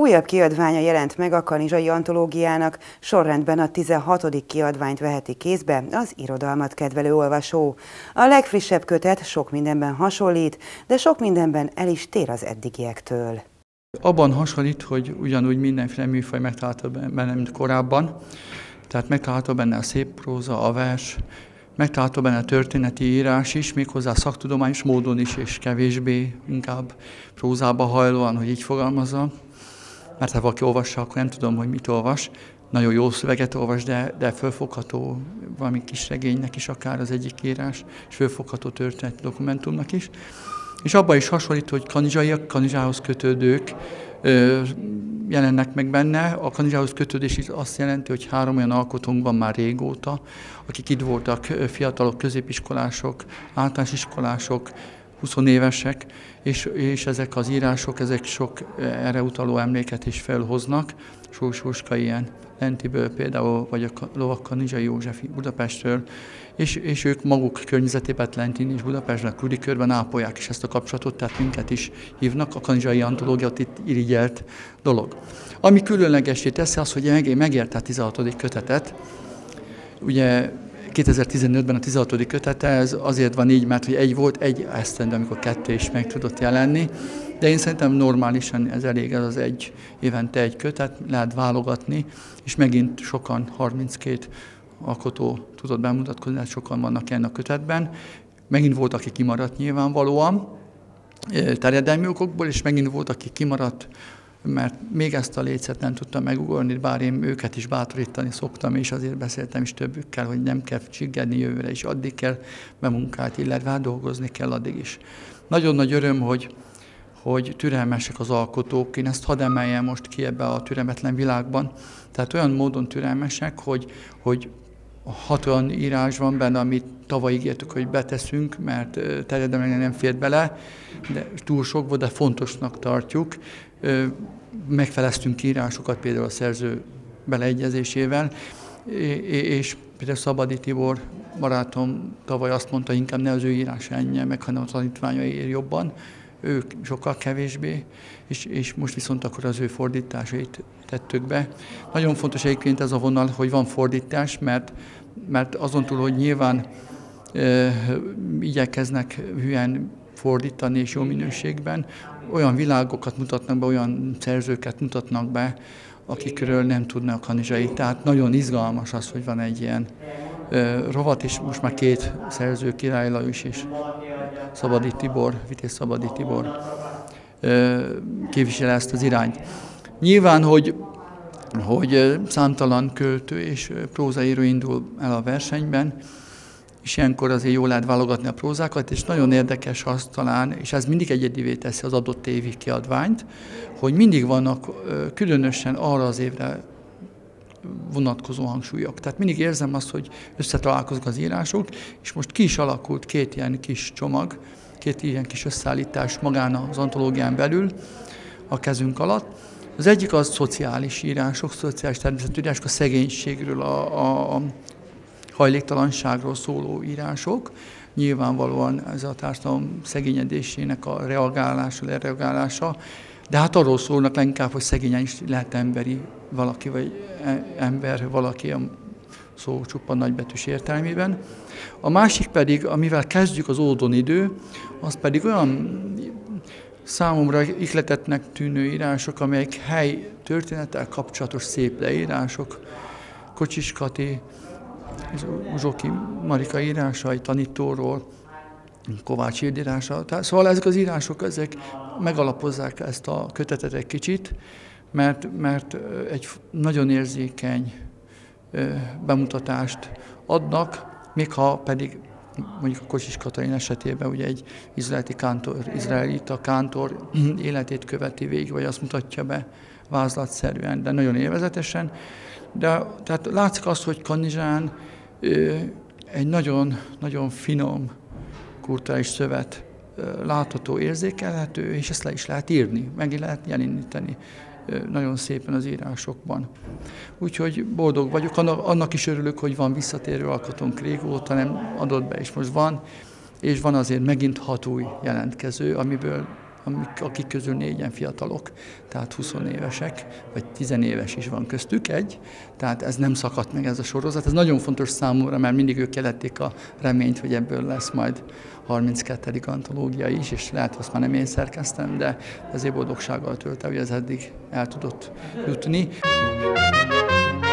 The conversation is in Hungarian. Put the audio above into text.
Újabb kiadványa jelent meg a Kanizsai Antológiának, sorrendben a 16. kiadványt veheti kézbe az irodalmat kedvelő olvasó. A legfrissebb kötet sok mindenben hasonlít, de sok mindenben el is tér az eddigiektől. Abban hasonlít, hogy ugyanúgy mindenféle műfaj megtalálható benne, mint korábban. Tehát megtalálható benne a szép próza, a vers, megtalálható benne a történeti írás is, méghozzá szaktudományos módon is, és kevésbé, inkább prózába hajlóan, hogy így fogalmazza. Mert ha valaki olvassa, akkor nem tudom, hogy mit olvas. Nagyon jó szöveget olvas, de fölfogható valami kis regénynek is akár az egyik írás, és fölfogható történeti dokumentumnak is. És abban is hasonlít, hogy kanizsaiak, Kanizsához kötődők jelennek meg benne. A Kanizsához kötődés is azt jelenti, hogy 3 olyan alkotónk van már régóta, akik itt voltak, fiatalok, középiskolások, általános iskolások, 20 évesek, és ezek az írások, ezek sok erre utaló emléket is felhoznak. Sóska ilyen, Lentiből például, vagy a Lovak Kanizsai József Budapestről, és ők maguk környezetében Lentin és Budapestben, Krudi körben ápolják is ezt a kapcsolatot, tehát minket is hívnak, a Kanizsai Antológia itt irigyelt dolog. Ami különlegessé teszi az, hogy megérte a 16. kötetet, ugye 2015-ben a 16. kötete, ez azért van így, mert hogy volt egy esztendő, amikor 2 is meg tudott jelenni, de én szerintem normálisan ez elég, ez az évente egy kötet, lehet válogatni, és megint sokan, 32 alkotó tudott bemutatkozni, hát sokan vannak ennek a kötetben. Megint volt, aki kimaradt nyilvánvalóan terjedelmi okokból, és megint volt, aki kimaradt, mert még ezt a lécet nem tudtam megugorni, bár én őket is bátorítani szoktam, és azért beszéltem is többükkel, hogy nem kell csiggedni jövőre, és addig kell bemunkát, illetve dolgozni kell addig is. Nagyon nagy öröm, hogy türelmesek az alkotók, én ezt hadd emeljem most ki ebbe a türelmetlen világban. Tehát olyan módon türelmesek, hogy 6 olyan írás van benne, amit tavaly ígértük, hogy beteszünk, mert terjedelmileg nem fér bele, de túl sok volt, de fontosnak tartjuk. Megfeleztünk írásokat például a szerző beleegyezésével, és például Szabadi Tibor barátom tavaly azt mondta, inkább ne az ő írása ennyien meg, hanem a tanítványai ír jobban, ők sokkal kevésbé, és most viszont akkor az ő fordításait tettük be. Nagyon fontos egyébként ez a vonal, hogy van fordítás, mert azon túl, hogy nyilván igyekeznek hülyen fordítani és jó minőségben, olyan világokat mutatnak be, olyan szerzőket mutatnak be, akikről nem tudnak a kanizsai. Tehát nagyon izgalmas az, hogy van egy ilyen rovat, és most már 2 szerző, Király Lajos és Szabadi Tibor, Vitéz Szabadi Tibor képvisel ezt az irányt. Nyilván, hogy számtalan költő és prózaíró indul el a versenyben, és ilyenkor azért jól lehet válogatni a prózákat, és nagyon érdekes az talán, és ez mindig egyedivé teszi az adott évi kiadványt, hogy mindig vannak különösen arra az évre vonatkozó hangsúlyok. Tehát mindig érzem azt, hogy összetalálkoznak az írások, és most ki is alakult 2 ilyen kis csomag, 2 ilyen kis összeállítás magán az antológián belül a kezünk alatt. Az egyik az szociális írások, szociális természetű írások, a szegénységről, a hajléktalanságról szóló írások. Nyilvánvalóan ez a társadalom szegényedésének a lereagálása, de hát arról szólnak leginkább, hogy szegényen is lehet emberi valaki, vagy ember valaki a szó csupa nagybetűs értelmében. A másik pedig, amivel kezdjük az ódon idő, az pedig olyan számomra ihletetnek tűnő írások, amelyek hely történettel kapcsolatos szép leírások, Kocsis Kati, Zsoki Marika írásai tanítóról, Kovács Ildi írása. Szóval ezek az írások, ezek megalapozzák ezt a kötetet egy kicsit, mert egy nagyon érzékeny bemutatást adnak, még ha pedig mondjuk a Kocsis Katalin esetében ugye egy izraelita kántor életét követi végig, vagy azt mutatja be vázlatszerűen, de nagyon élvezetesen. De tehát látszik azt, hogy Kanizsán egy nagyon, nagyon finom kulturális szövet látható, érzékelhető, és ezt le is lehet írni, meg lehet jeleníteni nagyon szépen az írásokban. Úgyhogy boldog vagyok, annak is örülök, hogy van visszatérő alkotónk régóta, nem adott be, és most van, és van azért megint 6 új jelentkező, amiből akik közül 4-en fiatalok, tehát 20 évesek, vagy 10 éves is van köztük egy, tehát ez nem szakadt meg ez a sorozat. Ez nagyon fontos számomra, mert mindig ők jelentik a reményt, hogy ebből lesz majd 32. antológia is, és lehet, azt már nem én szerkeztem, de azért boldogsággal tölt el, hogy ez eddig el tudott jutni.